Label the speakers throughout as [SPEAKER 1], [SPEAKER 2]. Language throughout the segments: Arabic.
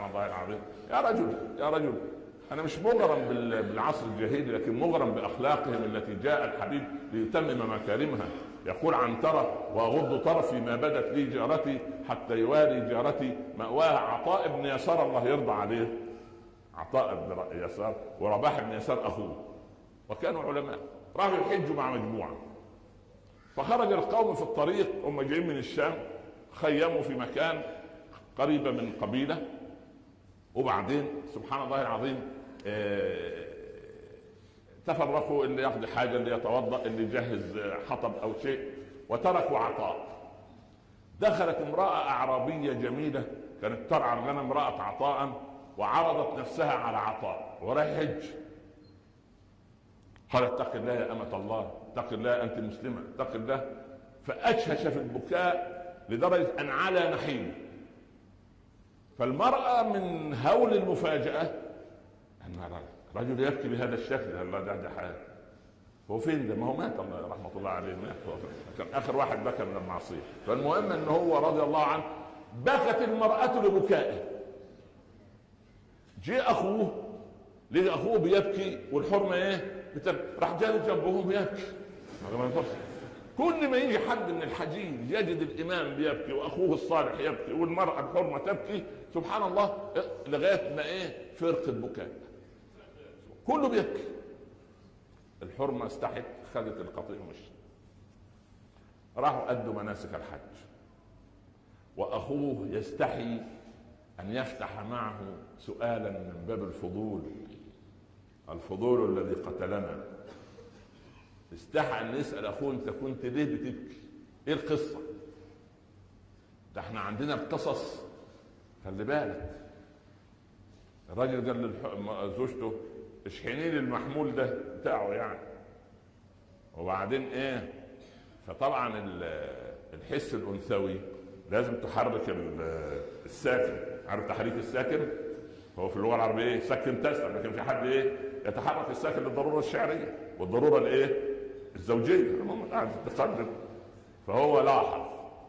[SPEAKER 1] سبحان الله العظيم. يا رجل يا رجل، أنا مش مغرم بالعصر الجاهلي، لكن مغرم بأخلاقهم التي جاء الحبيب ليتمم مكارمها. يقول عنترة: وأغض طرفي ما بدت لي جارتي حتى يواري جارتي مأواها. عطاء بن يسار الله يرضى عليه، عطاء بن يسار ورباح بن يسار أخوه، وكانوا علماء. راحوا يحجوا مع مجموعة، فخرج القوم في الطريق، هم جايين من الشام، خيموا في مكان قريبة من قبيلة، وبعدين سبحان الله العظيم تفرقوا، اللي يقضي حاجة، اللي يتوضأ، اللي يجهز حطب أو شيء، وتركوا عطاء. دخلت امرأة أعرابية جميلة كانت ترعى الغنم، امرأة عطاء، وعرضت نفسها على عطاء ورايح حج. قالت: اتق الله يا أمة الله، اتق الله، أنت مسلمة، اتق الله. فأجهش في البكاء لدرجة أن على نحيل. فالمرأة من هول المفاجأة أن رجل يبكي بهذا الشكل، الله ده حال، هو فين ده؟ ما هو مات، الله رحمة الله عليه، مات، كان آخر واحد بكى من المعصية. فالمهم أنه هو رضي الله عنه بكت المرأة لبكائه. جاء أخوه، لقى أخوه بيبكي والحرمة إيه راح جالس جنبهم يبكي. كل ما يجي حد من الحجيج يجد الإمام بيبكي وأخوه الصالح يبكي والمرأة الحرمة تبكي، سبحان الله، لغاية ما فرقة بكاء، كله بيبكي. الحرمة استحت، خدت القطيع ومشي. راحوا أدوا مناسك الحج، وأخوه يستحي أن يفتح معه سؤالا من باب الفضول، الفضول الذي قتلنا. استحى أن يسأل أخوه: أنت كنت ليه بتبكي؟ إيه القصة؟ ده احنا عندنا القصص، خلي بالك. الراجل قال لزوجته: اشحني لي المحمول ده بتاعه يعني. وبعدين فطبعا الحس الأنثوي لازم تحرك الساكن. عارف تحريك الساكن؟ هو في اللغة العربية سكن تسلم، لكن في حد يتحرك الساكن للضرورة الشعرية والضرورة الزوجية، المهم قاعد تقدم. فهو لاحظ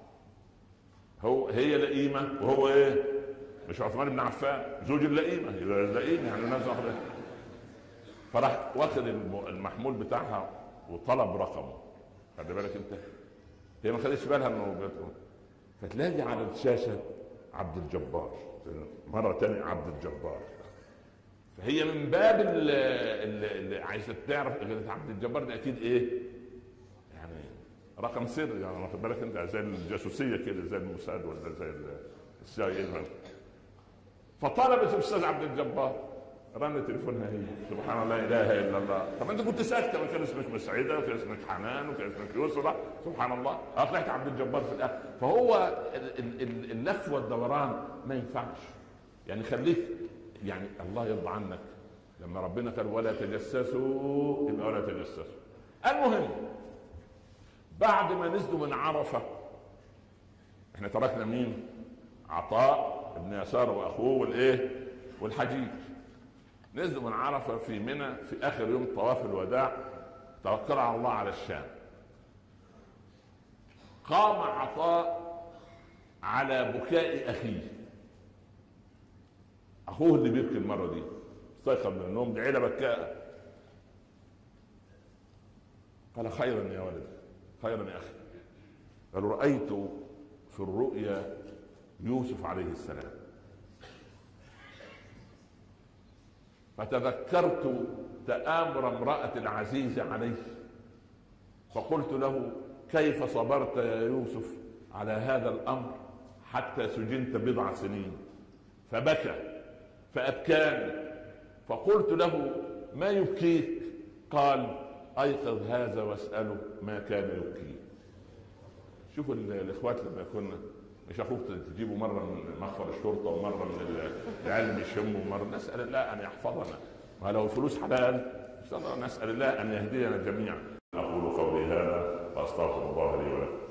[SPEAKER 1] هي لئيمة، وهو مش عثمان بن عفان زوج اللئيمة، اللئيمة يعني الناس أخذها. فراح واخد المحمول بتاعها وطلب رقمه. خلي بالك انت، هي ما خدتش بالها انه فتلاقي على الشاشة عبد الجبار، مرة تانية عبد الجبار. فهي من باب اللي عايزة تعرف عبد الجبار ده اكيد يعني رقم سر، يعني واخد بالك انت، زي الجاسوسية كده، زي الموساد ولا زي السي. فطلبت الاستاذ عبد الجبار، رن تليفونها هي، سبحان الله، لا اله الا الله. طب انت كنت ساكته، وكان اسمك مسعده، وكان اسمك حنان، وكان اسمك يسرى، سبحان الله، طلعت عبد الجبار في الاخر. فهو اللف والدوران ما ينفعش، يعني خليك، يعني الله يرضى عنك لما ربنا قال: ولا تجسسوا، يبقى ولا تجسسوا. المهم بعد ما نزلوا من عرفه، احنا تركنا مين؟ عطاء بن يسار واخوه والحجيج. نزلوا من عرفة في منى في آخر يوم طواف الوداع، توكل على الله على الشام. قام عطاء على بكاء أخيه، أخوه اللي بيبكي المرة دي، استيقظ من النوم لعيلة بكاء. قال: خيرا يا ولد، خيرا يا أخي. قالوا: رأيت في الرؤيا يوسف عليه السلام، فتذكرت تآمر امرأة العزيز عليه، فقلت له: كيف صبرت يا يوسف على هذا الأمر حتى سجنت 7 سنين؟ فبكى فأبكاني، فقلت له: ما يبكيك؟ قال: أيقظ هذا واسأله ما كان يبكيه. شوفوا الإخوات لما يكون مش اخوك تجيبه مره من مخفر الشرطه ومره من العلم يشمه ومره، نسال الله ان يحفظنا، ولو الفلوس حلال ان شاء الله نسال الله ان يهدينا جميعا. اقول قولي هذا واستغفر الله لي ولكم.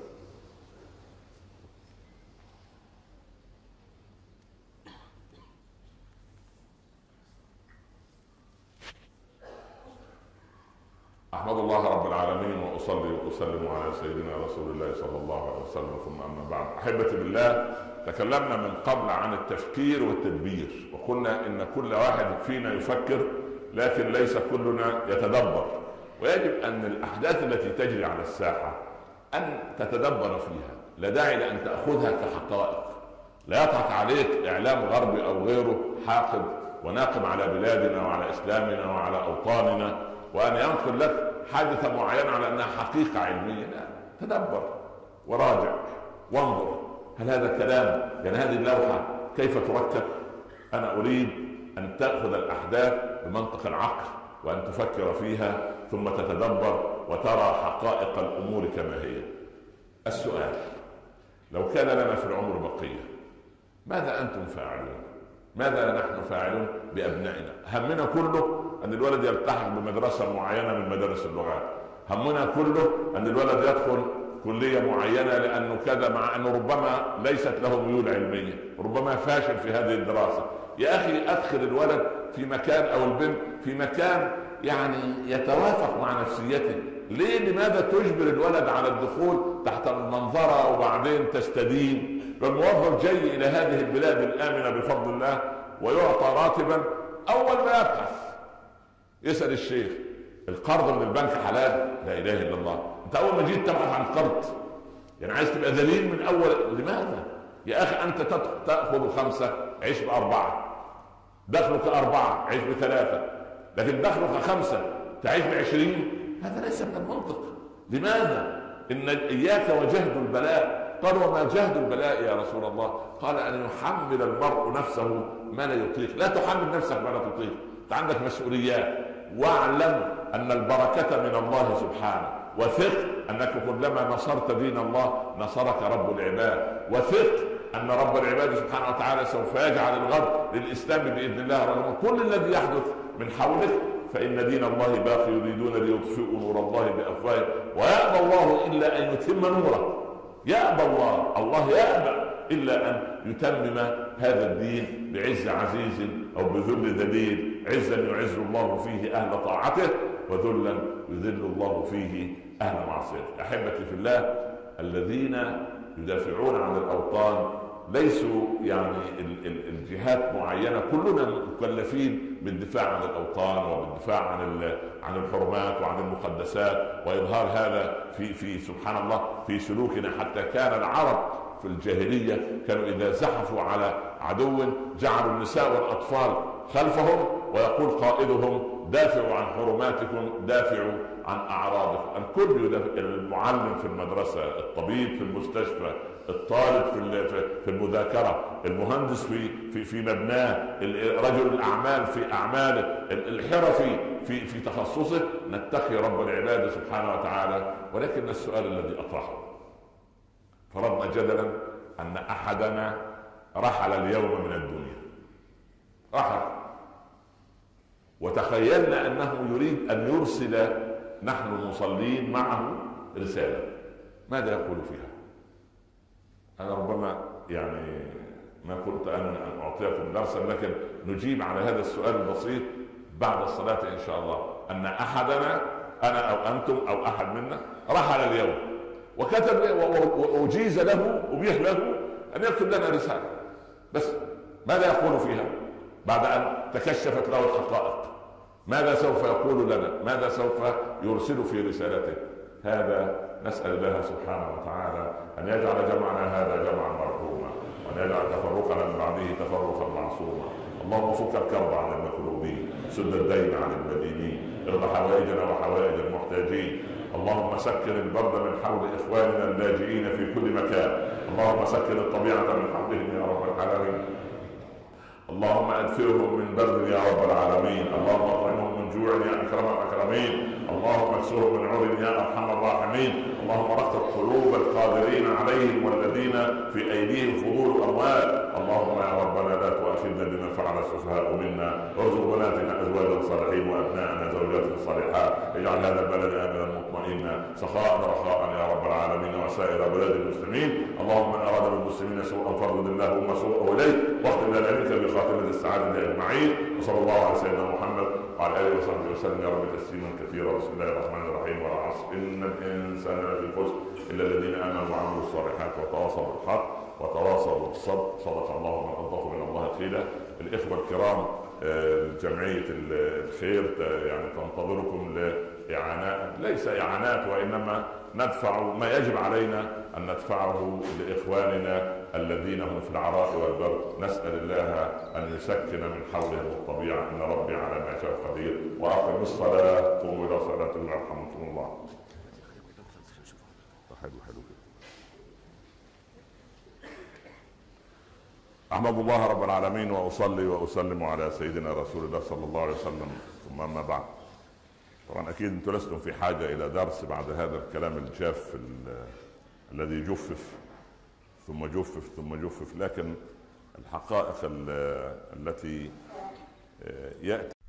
[SPEAKER 1] أحمد الله رب العالمين وأصلي وأسلم على سيدنا رسول الله صلى الله عليه وسلم، ثم أما بعد. أحبتي بالله، تكلمنا من قبل عن التفكير والتدبير، وقلنا إن كل واحد فينا يفكر لكن ليس كلنا يتدبر، ويجب أن الأحداث التي تجري على الساحة أن تتدبر فيها، لا داعي لأن تأخذها كحقائق. لا يضحك عليك إعلام غربي أو غيره حاقد وناقم على بلادنا وعلى إسلامنا وعلى أوطاننا، وأن ينقل لك حادثة معينة على أنها حقيقة علمية. لا، تدبر وراجع وانظر، هل هذا الكلام يعني هذه اللوحة كيف تركب؟ أنا أريد أن تأخذ الأحداث بمنطق العقل وأن تفكر فيها ثم تتدبر وترى حقائق الأمور كما هي. السؤال: لو كان لنا في العمر بقية ماذا أنتم فاعلون؟ ماذا نحن فاعلون بأبنائنا؟ همنا كله أن الولد يلتحق بمدرسة معينة من مدارس اللغات، همنا كله أن الولد يدخل كلية معينة لأنه كذا، مع أنه ربما ليست له ميول علمية، ربما فاشل في هذه الدراسة. يا أخي أدخل الولد في مكان أو البنت في مكان يعني يتوافق مع نفسيته. ليه؟ لماذا تجبر الولد على الدخول تحت المنظرة وبعدين تستدين؟ فالموظف جاي إلى هذه البلاد الآمنة بفضل الله ويعطى راتبا، أول ما يبحث يسأل الشيخ: القرض من البنك حلال؟ لا إله إلا الله. أنت أول ما جيت تبحث عن قرض يعني عايز تبقى ذليل من أول. لماذا؟ يا أخي أنت تأخذ 5 عيش ب4، دخلك 4 عيش ب3، لكن دخلك 5 تعيش ب20. هذا ليس من المنطق. لماذا؟ إن إياك وجهد البلاء. قال: وما جهد البلاء يا رسول الله؟ قال: أن يحمل المرء نفسه ما لا يطيق. لا تحمل نفسك ما لا تطيق، أنت عندك مسؤوليات. واعلم أن البركة من الله سبحانه، وثق أنك كلما نصرت دين الله نصرك رب العباد، وثق أن رب العباد سبحانه وتعالى سوف يجعل الغد للإسلام بإذن الله رغم كل الذي يحدث من حولك. فإن دين الله باقي، يريدون ليطفئوا نور الله بأفواههم ويأبى الله إلا أن يتم نوره. يأبى الله يأبى إلا أن يتمم هذا الدين بعز عزيز أو بذل ذليل. عزا يعز الله فيه أهل طاعته، وذلا يذل الله فيه أهل معصيته. أحبتي في الله، الذين يدافعون عن الأوطان ليسوا يعني الجهات معينة، كلنا مكلفين بالدفاع عن الأوطان وبالدفاع عن الحرمات وعن المقدسات، وإظهار هذا في سبحان الله في سلوكنا. حتى كان العرب في الجاهلية كانوا إذا زحفوا على عدو جعلوا النساء والأطفال خلفهم، ويقول قائدهم: دافعوا عن حرماتكم، دافعوا عن أعراضكم. الكل يدافع، المعلم في المدرسة، الطبيب في المستشفى، الطالب في المذاكرة، المهندس في مبناه، رجل الأعمال في أعماله، الحرفي في تخصصه. نتقي رب العباد سبحانه وتعالى. ولكن السؤال الذي أطرحه: فرضنا جدلا أن أحدنا رحل اليوم من الدنيا، رحل، وتخيلنا أنه يريد أن يرسل نحن المصلين معه رسالة، ماذا يقول فيها؟ أنا ربما يعني ما كنت أن أعطيكم درسا، لكن نجيب على هذا السؤال البسيط بعد الصلاة إن شاء الله. أن أحدنا، أنا أو أنتم أو أحد منا، رحل اليوم وكتب وأجيز له أبيح له أن يكتب لنا رسالة، بس ماذا يقول فيها بعد أن تكشفت له الحقائق؟ ماذا سوف يقول لنا؟ ماذا سوف يرسل في رسالته؟ هذا نسأل الله سبحانه وتعالى أن يجعل جمعنا هذا جمعا مرحوما، وأن يجعل تفرقنا من بعده تفرقا معصوما. اللهم فك الكرب عن المكروبين، سد الدين عن المدينين، ارض حوائجنا وحوائج المحتاجين. اللهم سكن البرد من حول إخواننا اللاجئين في كل مكان. اللهم سكن الطبيعة من حولهم يا رب العالمين. اللهم أدفئهم من برد يا رب العالمين. اللهم أطعمهم من جوع يا أكرم الأكرمين. اللهم اكسرهم من عور يا أرحم الراحمين. اللهم رقق قلوب القادرين عليهم والذين في أيديهم فضول أموال. اللهم يا ربنا لا تؤاخذنا بما فعل السفهاء منا، وارزق بناتنا أزواجا صالحين وأبناءنا زوجات صالحات. اجعل هذا البلد آمنا مطمئنا سخاء رخاء يا رب العالمين، وسائر بلاد المسلمين. اللهم من أراد بالمسلمين سوءا فرد اللهم سوءه إليه، واختم لنا منك بخاتمة السعادة أجمعين. وصلى الله على سيدنا محمد وعلى اله وصحبه وسلم يا رب تسليما كثيرا. بسم الله الرحمن الرحيم. والعصر ان الانسان لفي خسر الا الذين امنوا وعملوا الصالحات وتواصوا بالحق وتواصوا بالصبر. صدق الله من اصدق من الله قيلا. الاخوه الكرام، جمعيه الخير يعني تنتظركم لاعانات، ليس اعانات وانما ندفع ما يجب علينا ان ندفعه لاخواننا الذين هم في العراء والبرد. نسال الله ان يسكن من حولهم الطبيعه، ان ربي على ما يشاء قدير. واقم الصلاه، قوموا الى صلاتكم يرحمكم الله. حلو كده. احمد الله رب العالمين واصلي واسلم على سيدنا رسول الله صلى الله عليه وسلم، ثم اما بعد. طبعا اكيد انتم لستم في حاجه الى درس بعد هذا الكلام الجاف الذي جفف ثم جفف ثم جفف، لكن الحقائق التي ياتي